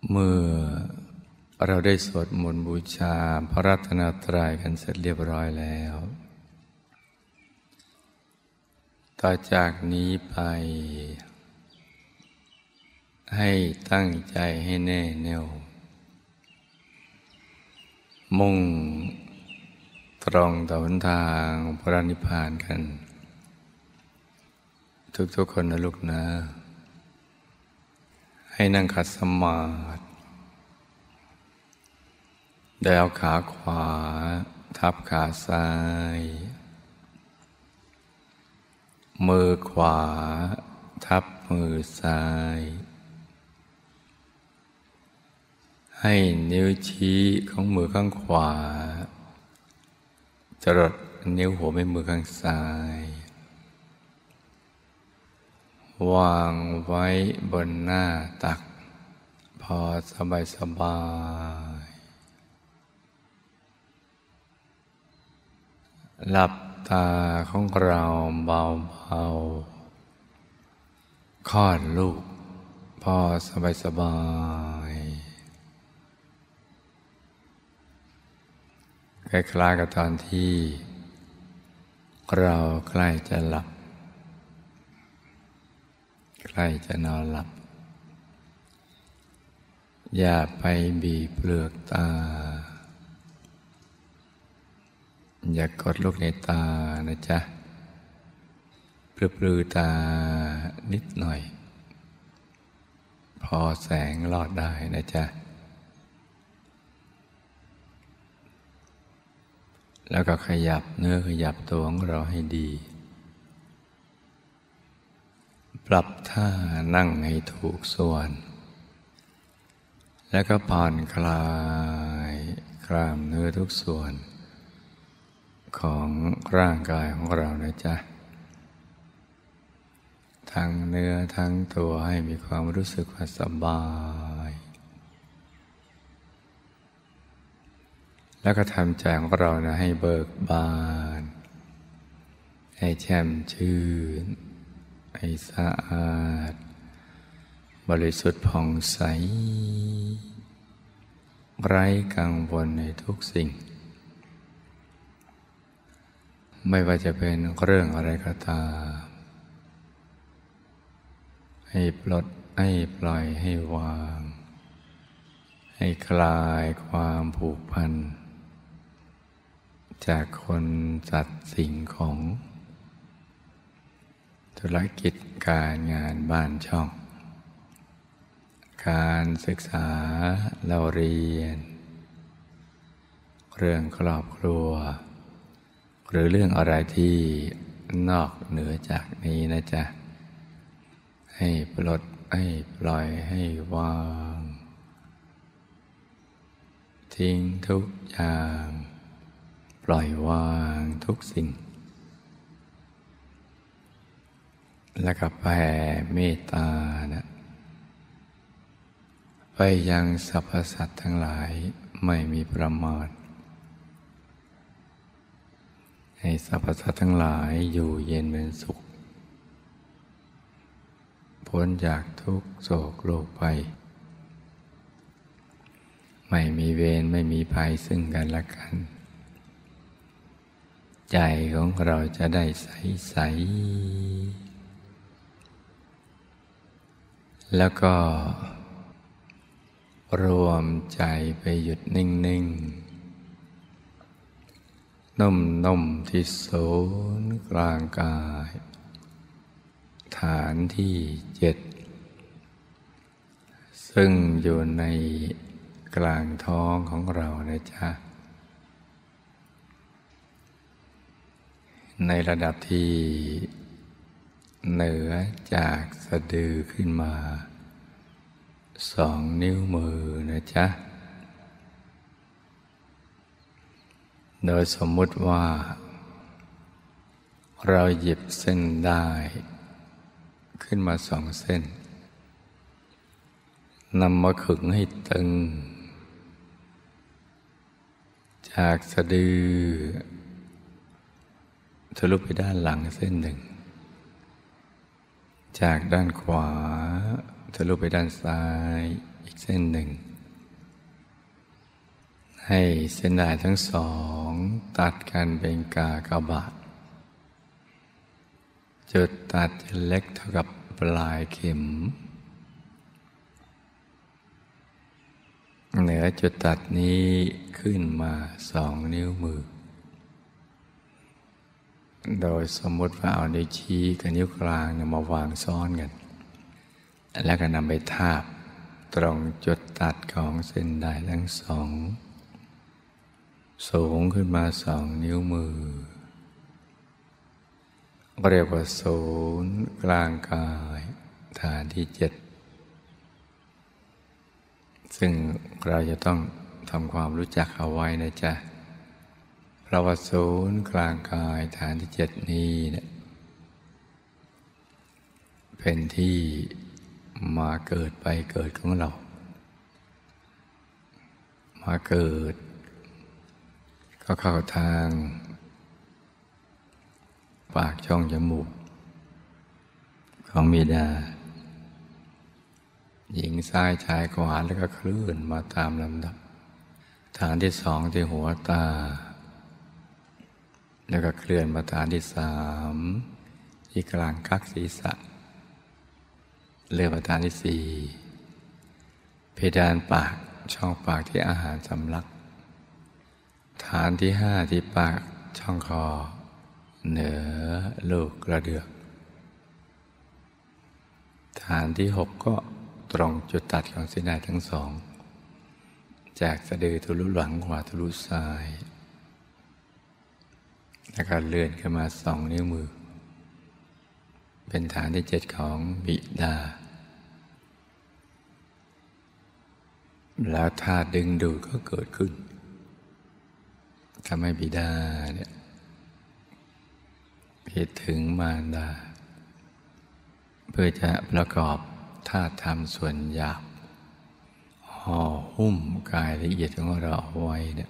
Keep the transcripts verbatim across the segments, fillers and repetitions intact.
เมื่อเราได้สวดมนต์บูชาพระรัตนตรัยกันเสร็จเรียบร้อยแล้วต่อจากนี้ไปให้ตั้งใจให้แน่แน่วมุ่งตรงต่อหนทางพระนิพพานกันทุกๆคนนะลูกนะให้นั่งขัดสมาธิได้เอาขาขวาทับขาซ้ายมือขวาทับมือซ้ายให้นิ้วชี้ของมือข้างขวาจรดนิ้วหัวแม่มือข้างซ้ายวางไว้บนหน้าตักพอสบายสบายหลับตาของเราเบาๆคลอดลูกพอสบายสบายคล้ายๆกับตอนที่เราใกล้จะหลับใกล้จะนอนหลับอย่าไปบีบเปลือกตาอย่ากดลูกในตานะจ๊ะปลือๆตานิดหน่อยพอแสงลอดได้นะจ๊ะแล้วก็ขยับเนื้อขยับตัวของเราให้ดีปรับท่านั่งให้ถูกส่วนแล้วก็ผ่อนคลายกล้ามเนื้อทุกส่วนของร่างกายของเรานะจ๊ะทั้งเนื้อทั้งตัวให้มีความรู้สึกว่าสบายแล้วก็ทำใจของเรานะให้เบิกบานให้แช่มชื่นให้สะอาดบริสุทธิ์ผ่องใสไร้กังวลในทุกสิ่งไม่ว่าจะเป็นเรื่องอะไรก็ตามให้ปลดให้ปล่อยให้วางให้คลายความผูกพันจากคนสัตว์สิ่งของธุรกิจการงานบ้านช่องการศึกษาเราเรียนเรื่องครอบครัวหรือเรื่องอะไรที่นอกเหนือจากนี้นะจ๊ะให้ปลดให้ปล่อยให้วางทิ้งทุกอย่างปล่อยวางทุกสิ่งแล้วก็แผ่เมตตานะไปยังสรรพสัตว์ทั้งหลายไม่มีประมาทให้สรรพสัตว์ทั้งหลายอยู่เย็นเป็นสุขพ้นจากทุกโศกโรคภัยไม่มีเวรไม่มีภัยซึ่งกันและกันใจของเราจะได้ใสๆแล้วก็รวมใจไปหยุดนิ่งๆนุ่มๆที่ศูนย์กลางกายฐานที่เจ็ดซึ่งอยู่ในกลางท้องของเรานะจ๊ะในระดับที่เหนือจากสะดือขึ้นมาสองนิ้วมือนะจ๊ะโดยสมมุติว่าเราหยิบเส้นได้ขึ้นมาสองเส้นนำมาขึงให้ตึงจากสะดือทะลุไปด้านหลังเส้นหนึ่งจากด้านขวาทะลุไปด้านซ้ายอีกเส้นหนึ่งให้เส้นด้ายทั้งสองตัดกันเป็นกากบาทจุดตัดจะเล็กเท่ากับปลายเข็มเหนือจุดตัดนี้ขึ้นมาสองนิ้วมือโดยสมมติว่าเอานิ้วชี้กับนิ้วกลางมาวางซ้อนกันแล้วก็นำไปทาบตรงจุดตัดของเส้นด้ายทั้งสองสูงขึ้นมาสองนิ้วมือเรียกว่าศูนย์กลางกายฐานที่เจ็ดซึ่งเราจะต้องทำความรู้จักเอาไว้นะจ๊ะเพราะว่าศูนย์กลางกายฐานที่เจ็ดนี้เนี่ยเป็นที่มาเกิดไปเกิดของเรามาเกิดก็เข้าทางปากช่องจมูกของบิดาหญิงซ้ายชายขวาแล้วก็เคลื่อนมาตามลำดับฐานที่สองที่หัวตาแล้วก็เคลื่อนมาฐานที่สามที่กลางกักศีรษะเลื่อนมาฐานที่สี่เพดานปากช่องปากที่อาหารสำลักฐานที่ห้าที่ปากช่องคอเหนือลูกกระเดือกฐานที่หกก็ตรงจุดตัดของเส้นด้ายทั้งสองจากสะดือทะลุหลังขวาทะลุซ้ายแล้วก็เลื่อนขึ้นมาสองนิ้วมือเป็นฐานที่เจ็ดของบิดาแล้วธาตุดึงดูดก็เกิดขึ้นทำให้บิดาเนี่ยคิดถึงมารดาเพื่อจะประกอบธาตุธรรมส่วนหยาบห่อหุ้มกายละเอียดของเราเอาไว้เนี่ย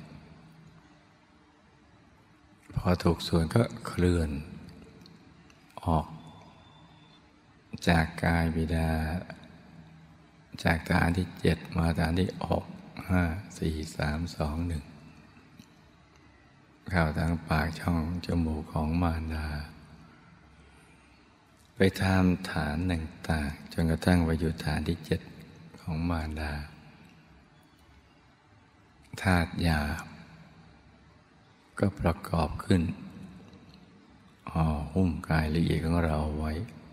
พอถูกส่วนก็เคลื่อนออกจากกายบิดาจากฐานที่เจ็ดมาฐานที่หกห้าสี่สามสองหนึ่งเข้าทางปากช่องจมูกของมารดาไปทำฐานต่างๆจนกระทั่งไปอยู่ฐานที่เจ็ดของมารดาธาตุหยาบก็ประกอบขึ้นห่อหุ้มกายละเอียดของเราไว้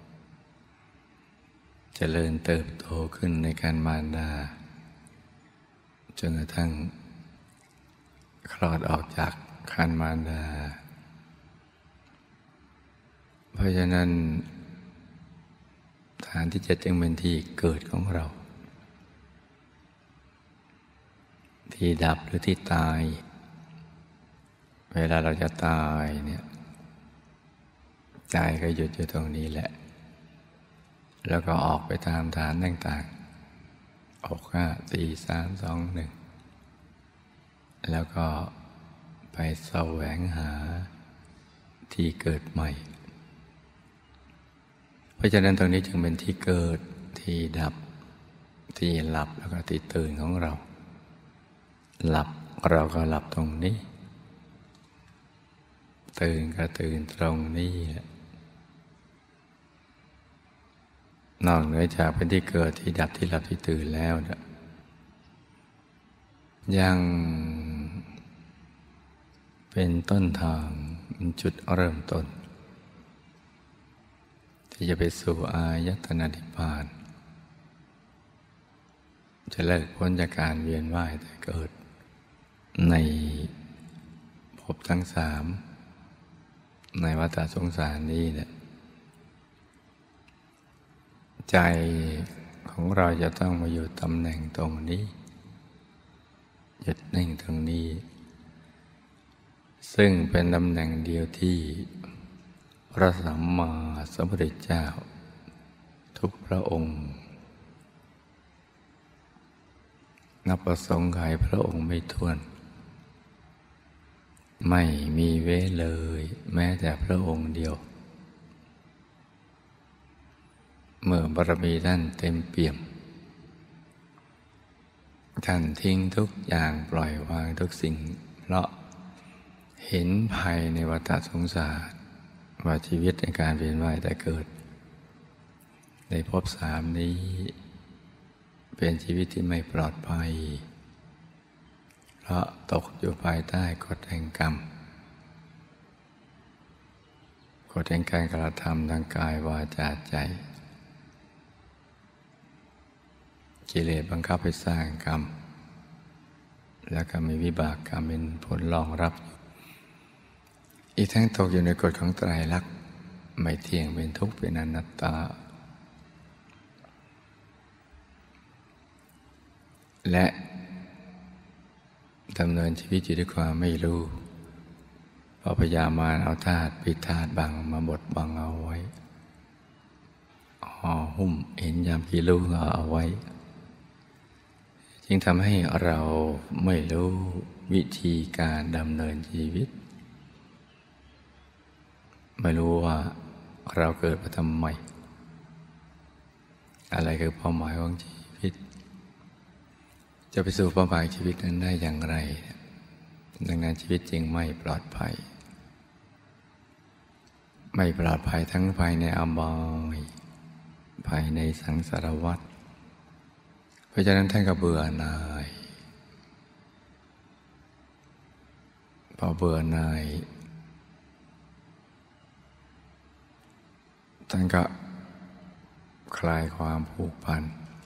เจริญเติบโตขึ้นในการมารดาจนกระทั่งคลอดออกจากครรภ์มารดาเพราะฉะนั้นฐานที่เจ็ดจึงเป็นที่เกิดของเราที่ดับหรือที่ตายเวลาเราจะตายเนี่ยใจก็หยุดอยู่ตรงนี้แหละแล้วก็ออกไปตามฐานต่างๆออกห้าสี่สามสองหนึ่งแล้วก็ไปแสวงหาที่เกิดใหม่เพราะฉะนั้นตรงนี้จึงเป็นที่เกิดที่ดับที่หลับแล้วก็ที่ตื่นของเราหลับเราก็หลับตรงนี้ตื่นก็ตื่นตรงนี้นอกเหนือจากเป็นที่เกิดที่ดับที่หลับที่ตื่นแล้วนะยังเป็นต้นทางเป็นจุดเริ่มต้นที่จะไปสู่อายตนะนิพพานจะเลิกพ้นจากการเวียนว่ายแต่เกิดในภพทั้งสามในวัฏสงสารนี้เนี่ยใจของเราจะต้องมาอยู่ตำแหน่งตรงนี้หยุดนิ่งตรงนี้ซึ่งเป็นตำแหน่งเดียวที่พระสัมมาสัมพุทธเจ้าทุกพระองค์นับประสงค์ไขพระองค์ไม่ถ้วนไม่มีเว้นเลยแม้แต่พระองค์เดียวเมื่อบารมีท่านเต็มเปี่ยมท่านทิ้งทุกอย่างปล่อยวางทุกสิ่งเพราะเห็นภัยในวัฏสงสารว่าชีวิตในการเวียนว่ายแต่เกิดในภพสามนี้เป็นชีวิตที่ไม่ปลอดภัยเพราะตกอยู่ภายใต้กฎแห่งกรรมกฎแห่งการกระทำทางกายวาจาใจกิเลสบังคับให้สร้างกรรมแล้วก็มีวิบากกรรมเป็นผลรองรับอีกทั้งตกอยู่ในกฎของไตรลักษณ์ไม่เที่ยงเป็นทุกข์เป็นอนัตตาและดำเนินชีวิตอยู่ด้วยความไม่รู้เพราะพยายามมาเอาธาตุปิดธาตุบังมาบดบังเอาไว้ห่อหุ้มเห็นยามที่รู้ก็เอาไว้จึงทำให้เราไม่รู้วิธีการดำเนินชีวิตไม่รู้ว่าเราเกิดมาทำไมอะไรคือเป้าหมายของชีวิตจะไปสู่เป้าหมายชีวิตนั้นได้อย่างไรดังนั้นชีวิตจริงไม่ปลอดภัยไม่ปลอดภัยทั้งภายในอบายภายในสังสารวัฏเพราะฉะนั้นท่านก็เบื่อหน่ายพอเบื่อหน่ายท่านก็คลายความผูกพัน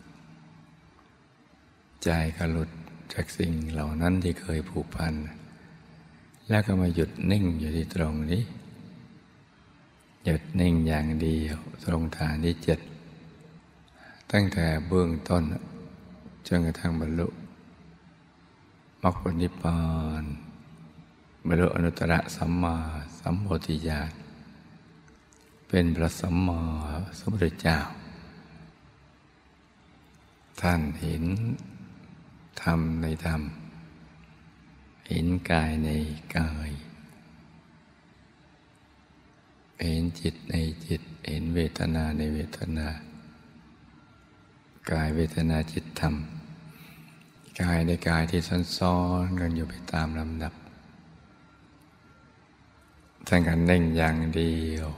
ใจก็หลุดจากสิ่งเหล่านั้นที่เคยผูกพันแล้วก็มาหยุดนิ่งอยู่ที่ตรงนี้หยุดนิ่งอย่างเดียวตรงฐานที่เจ็ดตั้งแต่เบื้องต้นจนกระทั่งบรรลุมรรคผลนิพพานบรรลุอนุตตรสัมมาสัมโพธิญาณเป็นพระสัมมาสัมพุทธเจ้าท่านเห็นธรรมในธรรมเห็นกายในกายเห็นจิตในจิตเห็นเวทนาในเวทนากายเวทนาจิตธรรมกายในกายที่ซ้อนๆกันอยู่ไปตามลำดับท่านกันเน่งอย่างเดียว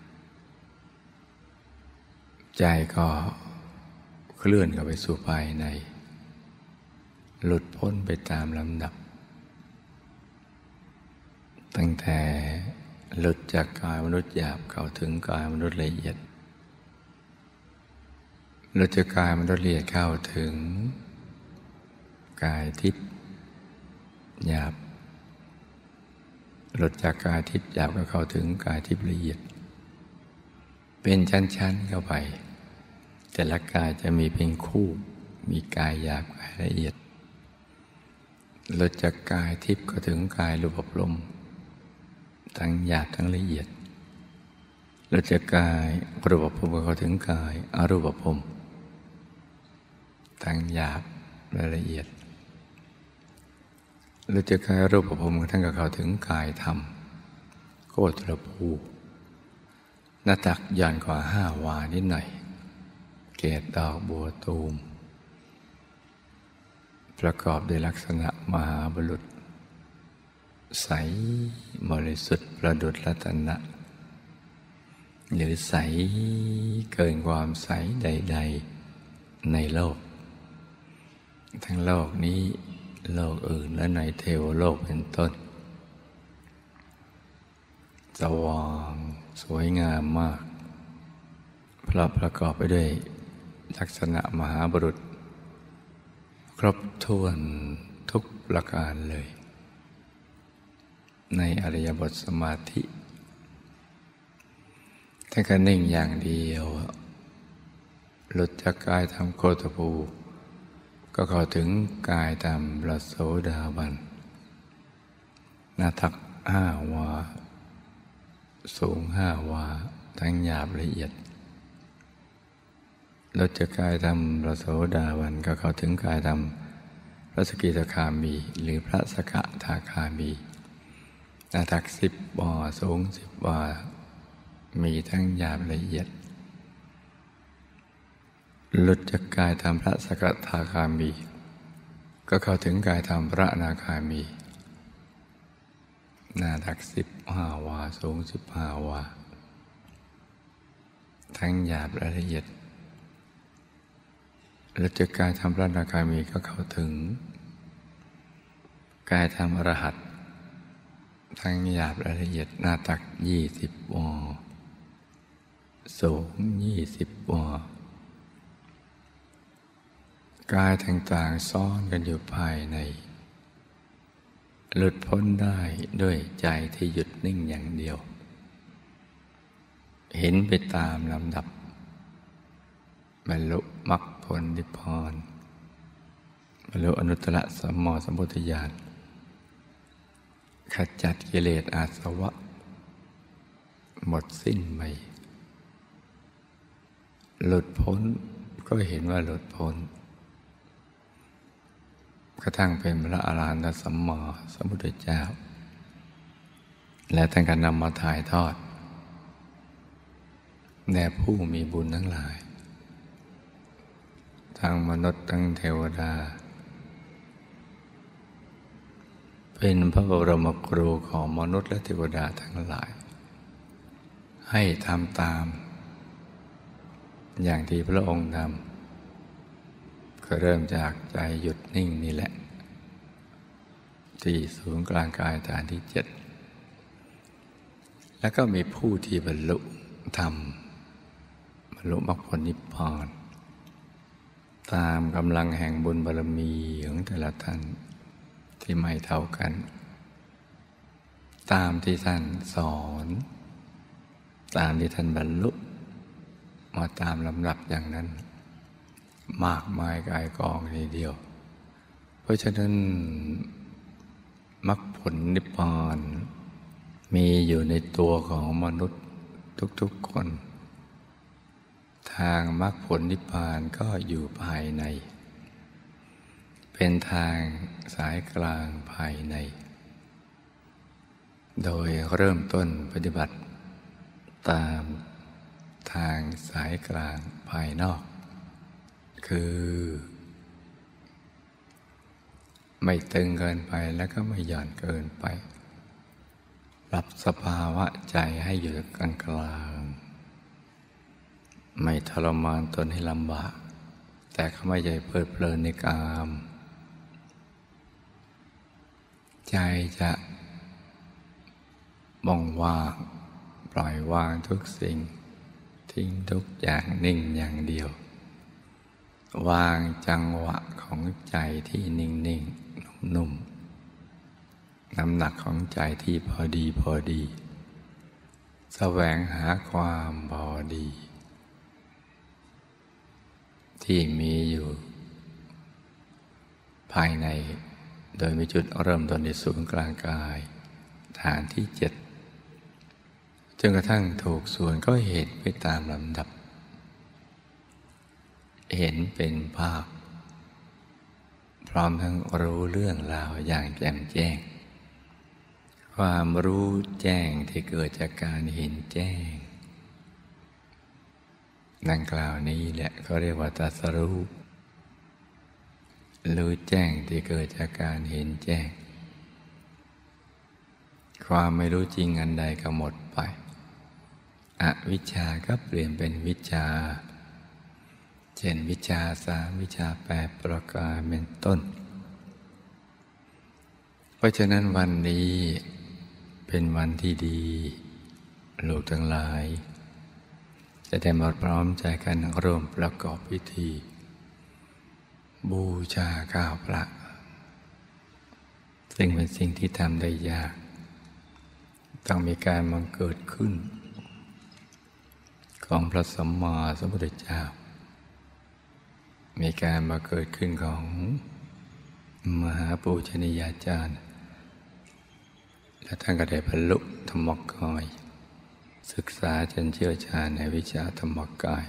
ใจก็เคลื่อนเข้าไปสู่ภายในหลุดพ้นไปตามลำดับตั้งแต่หลุดจากกายมนุษย์หยาบเข้าถึงกายมนุษย์ละเอียดหลุดจากกายมนุษย์ละเอียดเข้าถึงกายทิพย์หยาบหลุดจากกายทิพย์หยาบก็เข้าถึงกายทิพย์ละเอียดเป็นชั้นๆเข้าไปแต่ละกายจะมีเป็นคู่มีกายหยาบกายละเอียดหลุดจากกายทิพย์ก็ถึงกายรูปพรหมทั้งหยาบทั้งละเอียดหลุดจากกายรูปพรหมก็ถึงกายอรูปพรหมทั้งหยาบและละเอียดหลุดจากกายรูปพรหมท่านก็เข้าถึงกายธรรมโคตรภูหน้าตักย่อนกว่าห้าวานิดหน่อยเกศดอกบัวตูมประกอบด้วยลักษณะมหาบุรุษใสบริสุทธิ์ประดุจรัตนะหรือใสเกินความใสใดๆในโลกทั้งโลกนี้โลกอื่นและในเทวโลกเป็นต้นสว่างสวยงามมากเพราะประกอบไปด้วยลักษณะมหาบุรุษครบถ้วนทุกประการเลยในอริยบทสมาธิท่านก็นิ่งอย่างเดียวหลุดจากกายธรรมโคตภูก็เข้าถึงกายธรรมพระโสดาบันหน้าตักห้าวาสูงห้าวาทั้งหยาบละเอียดหลุดจากกายธรรมพระโสดาบันก็เข้าถึงกายธรรมพระสกิทาคามีหรือพระสกทาคามีหน้าตักสิบวาสูงสิบวามีทั้งหยาบละเอียดหลุดจากกายธรรมพระสกทาคามีก็เข้าถึงกายธรรมพระอนาคามีหน้าตักสิบห้าวาสูงสิบห้าวาทั้งหยาบและละเอียดและจากกายธรรมพระอนาคามีก็เข้าถึงกายธรรมอรหัตทั้งหยาบและละเอียดหน้าตักยี่สิบวาสูงยี่สิบวากายต่างๆซ่อนกันอยู่ภายในหลุดพ้นได้ด้วยใจที่หยุดนิ่งอย่างเดียวเห็นไปตามลำดับบรรลุมรรคผลนิพพานบรรลุอนุตตรสัมมาสัมพุทธญาณขจัดกิเลสอาสวะหมดสิ้นไปหลุดพ้นก็เห็นว่าหลุดพ้นกระทั่งเป็นพระอรหันตสัมมาสัมพุทธเจ้าและท่านก็นำมาถ่ายทอดแด่ผู้มีบุญทั้งหลายทั้งมนุษย์ทั้งเทวดาเป็นพระบรมครูของมนุษย์และเทวดาทั้งหลายให้ทำตามอย่างที่พระองค์ทำก็เริ่มจากใจหยุดนิ่งนี่แหละที่ศูนย์กลางกายฐานที่เจ็ดแล้วก็มีผู้ที่บรรลุธรรมบรรลุมรรคผลนิพพานตามกำลังแห่งบุญบารมีของแต่ละท่านที่ไม่เท่ากันตามที่ท่านสอนตามที่ท่านบรรลุมาตามลำดับอย่างนั้นมากมายกายกองทีเดียวเพราะฉะนั้นมรรคผลนิพพานมีอยู่ในตัวของมนุษย์ทุกๆคนทางมรรคผลนิพพานก็อยู่ภายในเป็นทางสายกลางภายในโดยเริ่มต้นปฏิบัติตามทางสายกลางภายนอกคือไม่ตึงเกินไปแล้วก็ไม่หย่อนเกินไปปรับสภาวะใจให้อยู่กลางกลางไม่ทรมานตนให้ลำบากแต่ก็ไม่ใจเพลิดเพลินในกามใจจะบ่งวางปล่อยวางทุกสิ่งทิ้งทุกอย่างนิ่งอย่างเดียววางจังหวะของใจที่นิ่งๆนุ่มๆน้ำหนักของใจที่พอดีพอดีแสวงหาความพอดีที่มีอยู่ภายในโดยมีจุดเริ่มต้นในศูนย์กลางกายฐานที่เจ็ดจนกระทั่งถูกส่วนก็เห็นไปตามลำดับเห็นเป็นภาพพร้อมทั้งรู้เรื่องราวอย่างแจ่มแจ้งความรู้แจ้งที่เกิดจากการเห็นแจ้งดังกล่าวนี้แหละเขาเรียกว่าตรัสรู้รู้แจ้งที่เกิดจากการเห็นแจ้งความไม่รู้จริงอันใดก็หมดไปอวิชชาก็เปลี่ยนเป็นวิชชาเช่นวิชชาสามวิชชาแปดประการเป็นต้นเพราะฉะนั้นวันนี้เป็นวันที่ดีลูกทั้งหลายจะได้มาพร้อมใจกันร่วมประกอบพิธีบูชาข้าวพระซึ่งเป็นสิ่งที่ทำได้ยากต้องมีการบังเกิดขึ้นของพระสัมมาสัมพุทธเจ้ามีการมาเกิดขึ้นของมหาปูชนียาจารย์และท่านก็ได้บรรลุธรรมกายศึกษาจนเชี่ยวชาญในวิชาธรรมกาย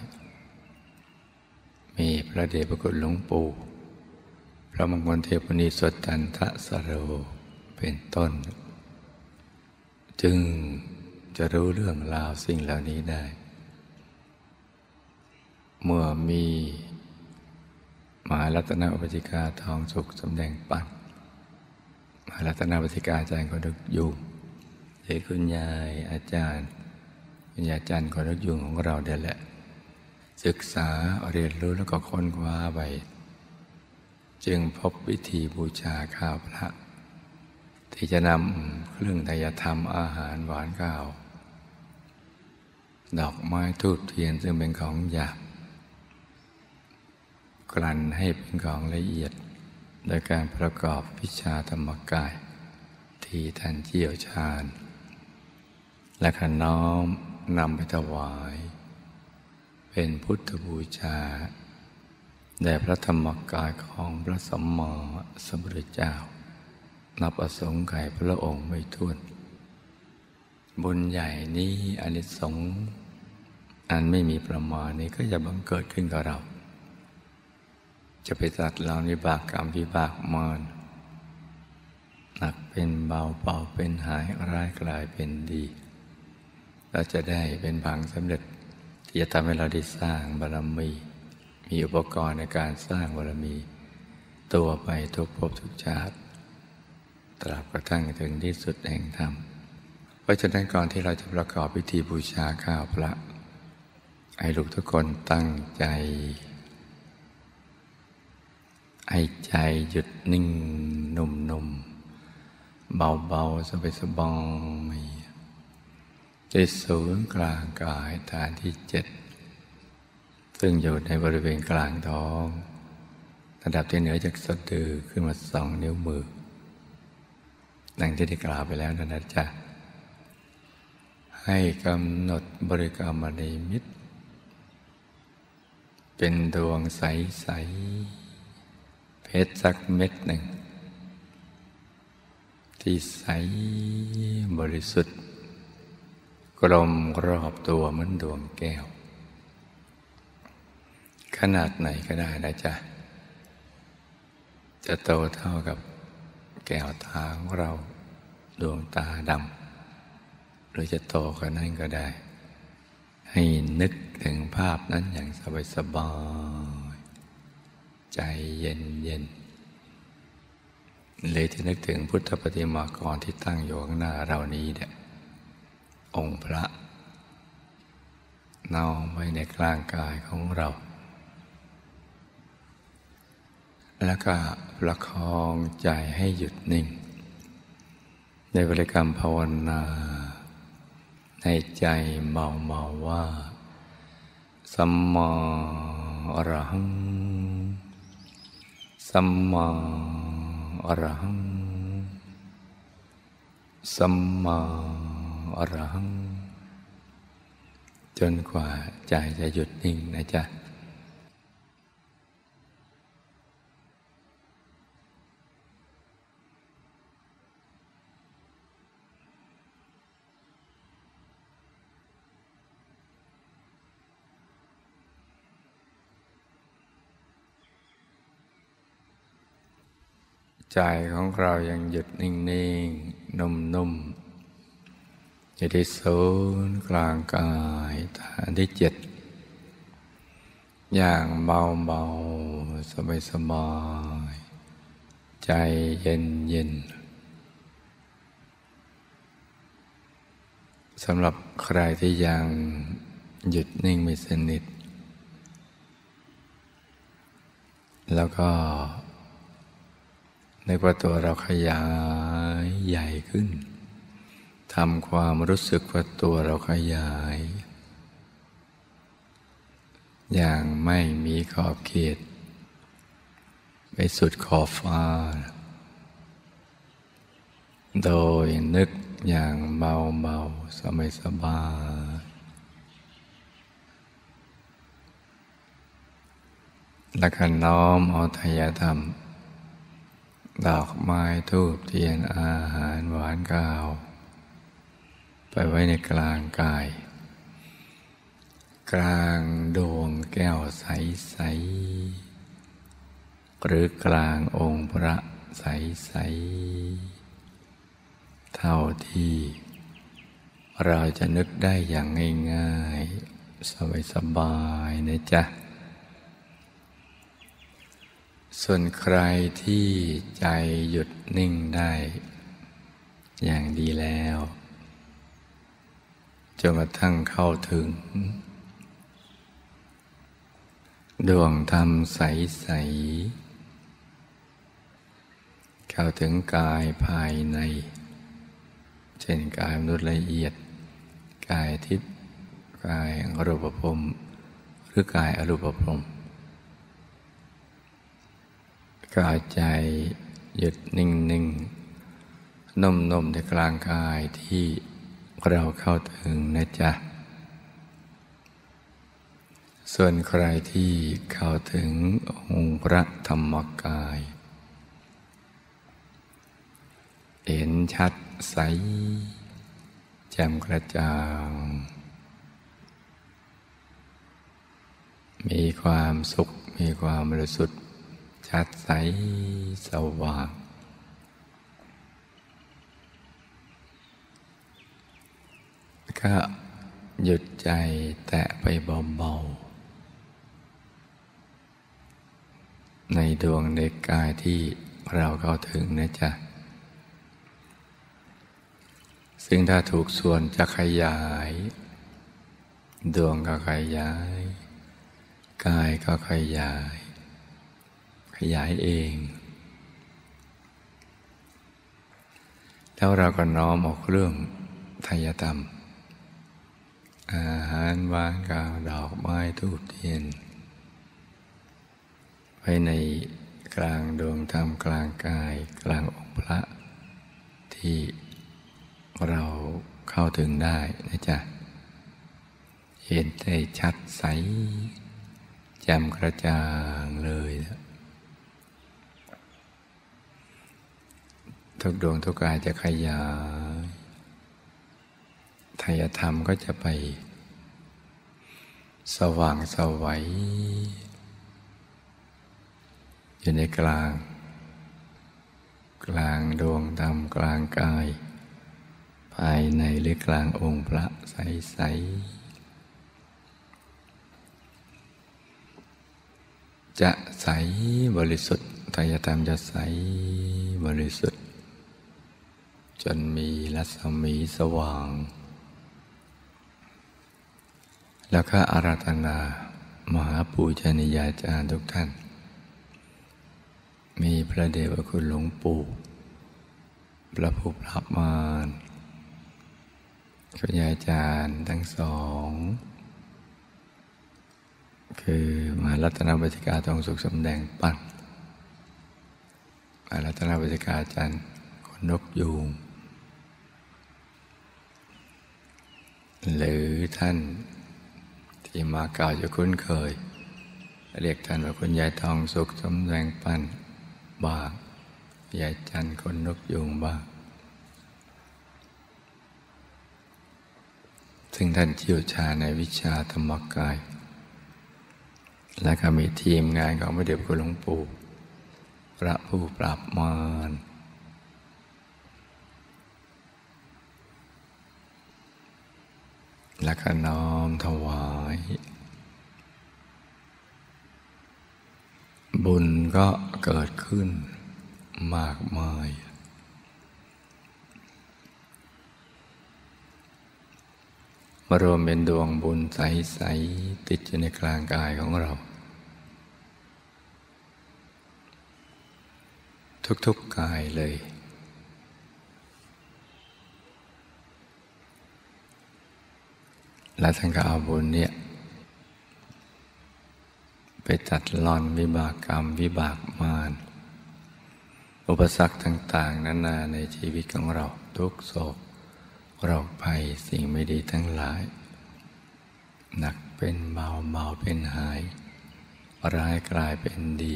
มีพระเดชพระคุณหลวงปู่พระมงคลเทพนิสตันทสโรเป็นต้นจึงจะรู้เรื่องราวสิ่งเหล่านี้ได้เมื่อมีมหารัตนอุปติกาทองสุขสำแดงปันมหารัตนอุปติกาอาจารย์คนนึกยุงเด็กคุณยายอาจารย์คุณยายอาจารย์คนนึกยุงของเราเดี๋ยวแหละศึกษาเรียนรู้แล้วก็ค้นคว้าไปจึงพบวิธีบูชาข้าวพระที่จะนำเครื่องไตรธรรมอาหารหวานข้าวดอกไม้ธูปเทียนซึ่งเป็นของหยาบกลั่นให้เป็นของละเอียดโดยการประกอบวิชาธรรมกายที่ท่านเชี่ยวชาญและขน้อมนำไปถวายเป็นพุทธบูชาแด่พระธรรมกายของพระสัมมาสัมพุทธเจ้านับอสงไขยพระองค์ไม่ถ้วนบุญใหญ่นี้อานิสงส์อันไม่มีประมาณนี้ก็จะบังเกิดขึ้นกับเราจะไปตัดเราวิบากกรรมวิบากมารหนักเป็นเบาเบาเป็นหายร้ายกลายเป็นดีเราจะได้เป็นผังสำเร็จที่จะทำให้เราได้สร้างบารมีมีอุปกรณ์ในการสร้างบารมีตัวไปทุกภพทุกชาติตราบกระทั่งถึงที่สุดแห่งธรรมเพราะฉะนั้นก่อนที่เราจะประกอบพิธีบูชาข้าวพระให้ลูกทุกคนตั้งใจให้ใจหยุดนิ่งนุ่มๆเบาๆสบายๆที่ศูนย์กลางกายฐานที่เจ็ดซึ่งอยู่ในบริเวณกลางท้องระดับที่เหนือจากสะดือขึ้นมาสองนิ้วมือดังที่ได้กล่าวไปแล้วนะจ๊ะให้กำหนดบริกรรมนิมิตเป็นดวงใสๆเพชรสักเม็ดหนึ่งที่ใสบริสุทธิ์กลมรอบตัวเหมือนดวงแก้วขนาดไหนก็ได้นะจ๊ะจะโตเท่ากับแก้วตาของเราดวงตาดำหรือจะโตกว่านั้นก็ได้ให้นึกถึงภาพนั้นอย่างสบายๆใจเย็นๆเลยที่นึกถึงพุทธปฏิมากรที่ตั้งอยู่ข้างหน้าเรานี้เนี่ยองค์พระน้อมไว้ในกลางกายของเราแล้วก็ประคองใจให้หยุดนิ่งในบริกรรมภาวนาในใจเมาๆว่าสัมมาอรหังสัมมาอรหังสัมมาอรหังจนกว่าใจจะหยุดนิ่งนะจ๊ะใจของเรายังหยุดนิ่งๆนุ่มๆอยู่ที่ศูนย์กลางกายฐานที่เจ็ดอย่างเบาๆสบายๆใจเย็นๆสำหรับใครที่ยังหยุดนิ่งไม่สนิทแล้วก็ในว่าตัวเราขยายใหญ่ขึ้นทำความรู้สึกว่าตัวเราขยายอย่างไม่มีขอบเขตไปสุดขอบฟ้าโดยนึกอย่างเบาๆสบายๆและก็น้อมเอาไตรธรรมดอกไม้ธูปเทียนอาหารหวานข้าวไปไว้ในกลางกายกลางดวงแก้วใสๆหรือกลางองค์พระใสๆเท่าที่เราจะนึกได้อย่างง่ายๆสบายๆนะจ๊ะส่วนใครที่ใจหยุดนิ่งได้อย่างดีแล้วจนกระทั่งเข้าถึงดวงธรรมใสๆเข้าถึงกายภายในเช่นกายมนุษย์ละเอียดกายทิพย์กายอรูปภพหรือกายอรูปภพกายใจหยุดนิ่งๆนุ่มๆในกลางกายที่เราเข้าถึงนะจ๊ะส่วนใครที่เข้าถึงองค์พระธรรมกายเห็นชัดใสแจ่มกระจ่างมีความสุขมีความบริสุทธิ์ชัดใสสว่างก็หยุดใจแตะไปเบาๆในดวงในกายที่เราเข้าถึงนะจ๊ะซึ่งถ้าถูกส่วนจะขยายดวงก็ขยายกายก็ขยายขยายเองแล้วเราก็น้อมเอาเครื่องไทยธรรมอาหารหวานข้าวดอกไม้ธูปเทียนไว้ในกลางดวงธรรมกลางกายกลางองค์พระที่เราเข้าถึงได้นะจ๊ะเห็นได้ชัดใสแจ่มกระจ่างเลยทุกดวงทุกกายจะขยายไทยธรรมก็จะไปสว่างไสวอยู่ในกลางกลางดวงธรรมกลางกายภายในหรือกลางองค์พระใสๆจะใสบริสุทธิ์ไตรธรรมจะใสบริสุทธิ์จนมีรัศมีสว่างแล้วก็อาราธนามหาปูชนียาจารย์ทุกท่านมีพระเดชพระคุณหลวงปู่พระผู้ปราบมารครูบาอาจารย์ทั้งสองคือมหารัตนบัณฑิกาทองสุขสำแดงปั้นมหารัตนบัณฑิกาอาจารย์คนนกยูงหรือท่านที่มาเก่าจะคุ้นเคยเรียกท่านว่าคุณยายทองสุขสำแดงปั้นบ้างยายจันคนนกยูงบ้างซึ่งท่านเชี่ยวชาญในวิชาธรรมกายและก็มีทีมงานของพระเดชพระคุณหลวงปู่พระผู้ปราบมารและก็น้อมถวายบุญก็เกิดขึ้นมากมายมารวมเป็นดวงบุญใสๆติดอยู่ในกลางกายของเราทุกๆกายเลยและท่านก็เอาบุญเนี่ยไปตัดรอนวิบากกรรมวิบากมารอุปสรรคต่างๆนานาในชีวิตของเราทุกโศกโรคภัยสิ่งไม่ดีทั้งหลายหนักเป็นเบาเบาเป็นหายร้ายกลายเป็นดี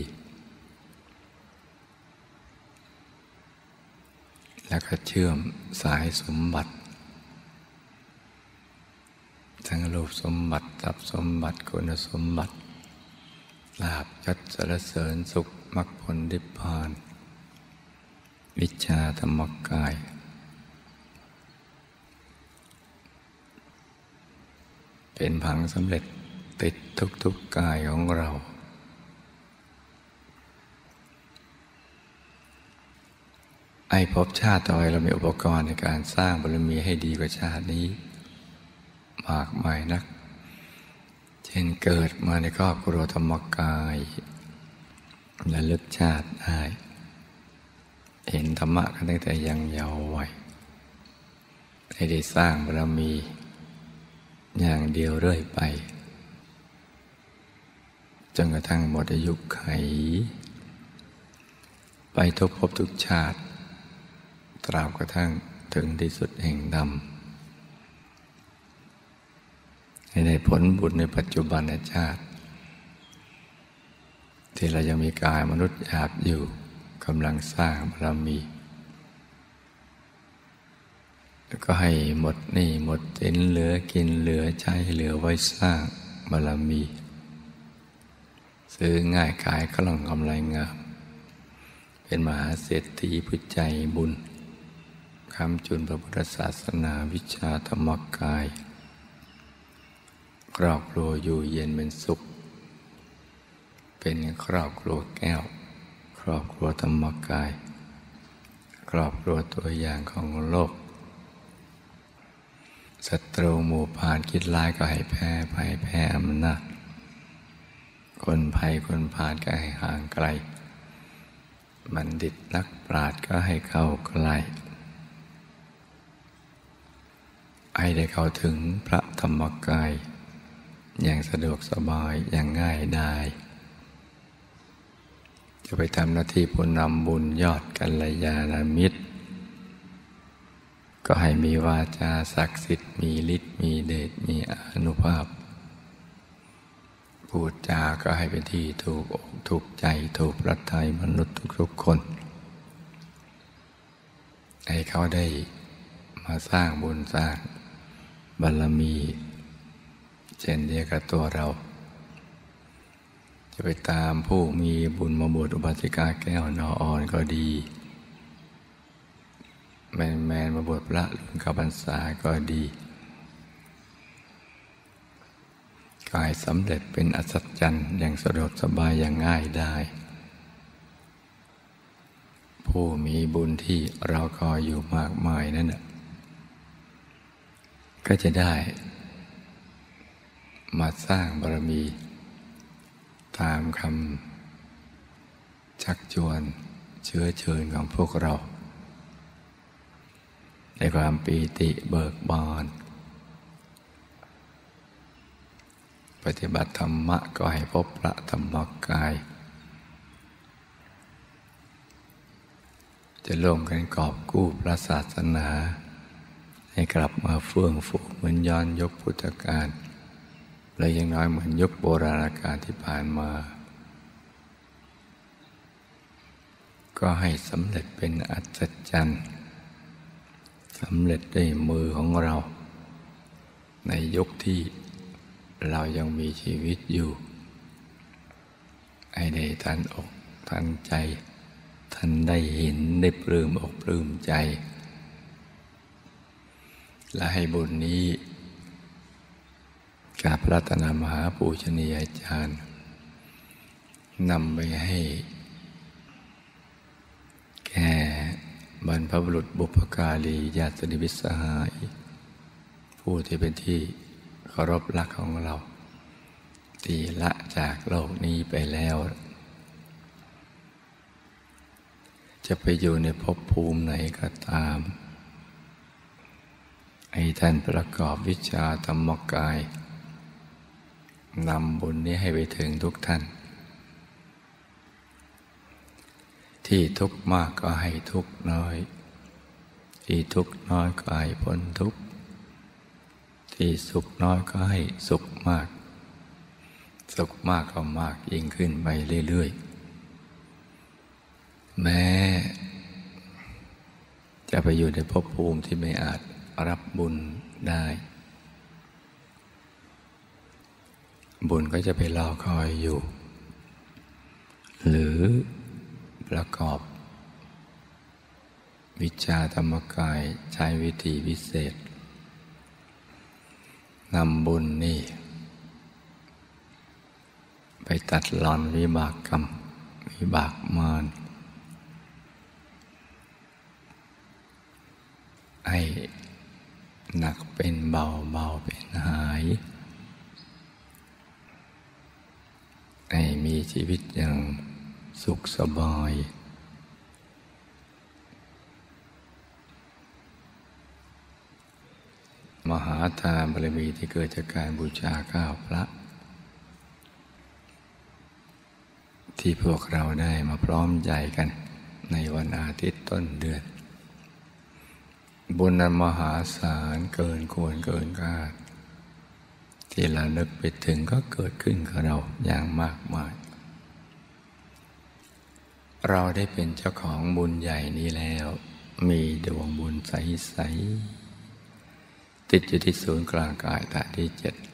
แล้วก็เชื่อมสายสมบัติทั้งรูปสมบัติทรัพย์สมบัติคุณสมบัติลาภยศสรรเสริญสุขมรรคผลนิพพานวิชาธรรมกายเป็นผังสำเร็จติดทุกๆกายของเราไอ้ภพชาติต่อไปเรามีอุปกรณ์ในการสร้างบารมีให้ดีกว่าชาตินี้มากมายนักเช่นเกิดมาในครอบครัวธรรมกายและลึกชาติได้เห็นธรรมะกันตั้งแต่ยังเยาว์วัยให้ได้สร้างบารมีอย่างเดียวเรื่อยไปจนกระทั่งหมดอายุไขไปทุกภพทุกชาติตราบกระทั่งถึงที่สุดแห่งดำให้ได้ผลบุญในปัจจุบันชาติที่เรายังมีกายมนุษย์หยาบอยู่กำลังสร้างบารมีแล้วก็ให้หมดหนี้หมดสินเหลือกินเหลือใช้เหลือไว้สร้างบารมีซื้อง่ายขายคล่องกำไรงามเป็นมหาเศรษฐีผู้ใจบุญค้ำจุนพระพุทธศาสนาวิชาธรรมกายครอบครัวอยู่เย็นเป็นสุขเป็นครอบครัวแก้วครอบครัวธรรมกายครอบครัวตัวอย่างของโลกศัตรูหมู่พานคิดร้ายก็ให้แพ้ภัยแพ้อำนาจคนภัยคนพาลก็ให้ห่างไกลบัณฑิตนักปราชญ์ก็ให้เข้าใกล้ให้ได้เข้าถึงพระธรรมกายอย่างสะดวกสบายอย่างง่ายดายจะไปทำหน้าที่ผู้นำบุญยอดกัลยาณมิตรก็ให้มีวาจาศักดิ์สิทธิ์มีฤทธิ์มีเดชมีอานุภาพพูดจาก็ให้เป็นที่ถูกอกถูกใจถูกพระทัยมนุษย์ทุกๆคนให้เขาได้มาสร้างบุญสร้างบารมีเช่นเดียวกับตัวเราจะไปตามผู้มีบุญมาบวชอุบาสิกาแก้วนออ่อนก็ดีแมนแมนมาบวชพระรุ่นเข้าพรรษาก็ดีกายสำเร็จเป็นอัศจรรย์อย่างสะดวกสบายอย่างง่ายได้ผู้มีบุญที่เราคอยอยู่มากมายนั่นน่ะก็จะได้มาสร้างบารมีตามคำชักชวนเชื้อเชิญของพวกเราในความปีติเบิกบานปฏิบัติธรรมะก็ให้พบพระธรรมกายจะร่วมกันกอบกู้พระศาสนาให้กลับมาเฟื่องฟูเหมือนย้อนยุคพุทธกาลและยังน้อยเหมือนยุคโบราณกาลที่ผ่านมาก็ให้สำเร็จเป็นอัศจรรย์สำเร็จด้วยมือของเราในยุคที่เรายังมีชีวิตอยู่ให้ได้ทันอกทันใจท่านได้เห็นได้ปลื้มอกปลื้มใจและให้บุญนี้กราบพระรัตนมหาปูชนียาจารย์นำไปให้แก่บรรพบุรุษบุพการีญาติสนิทมิตรสหายผู้ที่เป็นที่เคารพรักของเราที่ละจากโลกนี้ไปแล้วจะไปอยู่ในภพภูมิไหนก็ตามให้ท่านประกอบวิชาธรรมกายนำบุญนี้ให้ไปถึงทุกท่านที่ทุกข์มากก็ให้ทุกข์น้อยที่ทุกข์น้อยก็ให้พ้นทุกข์ที่สุขน้อยก็ให้สุขมากสุขมากก็มากยิ่งขึ้นไปเรื่อยๆแม้จะไปอยู่ในภพภูมิที่ไม่อาจรับบุญได้บุญก็จะไปรอคอยอยู่หรือประกอบวิชาธรรมกายใช้วิธีพิเศษนำบุญนี่ไปตัดรอนวิบากกรรมวิบากมารให้หนักเป็นเบาเบาเป็นหายให้มีชีวิตอย่างสุขสบายมหาทานบารมีที่เกิดจากการบูชาข้าวพระที่พวกเราได้มาพร้อมใจกันในวันอาทิตย์ต้นเดือนบุญนั้นมหาศาลเกินควรเกินคาดที่เรานึกไปถึงก็เกิดขึ้นกับเราอย่างมากมายเราได้เป็นเจ้าของบุญใหญ่นี้แล้วมีดวงบุญใสๆติดอยู่ที่ศูนย์กลางกายฐานที่เจ็ด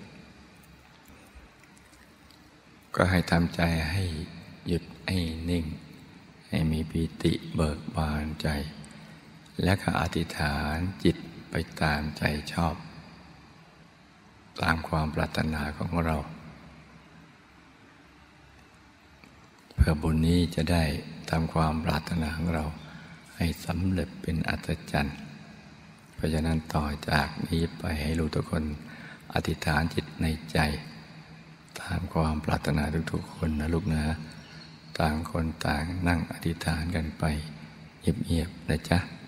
ก็ให้ทำใจให้หยุดให้นิ่งให้มีปิติเบิกบานใจและก็อธิษฐานจิตไปตามใจชอบตามความปรารถนาของเราเพื่อบุญนี้จะได้ทำความปรารถนาของเราให้สำเร็จเป็นอัศจรรย์เพราะฉะนั้นต่อจากนี้ไปให้ลูกทุกคนอธิษฐานจิตในใจตามความปรารถนาทุกๆคนนะลูกนะต่างคนต่างนั่งอธิษฐานกันไปเงียบๆนะจ๊ะ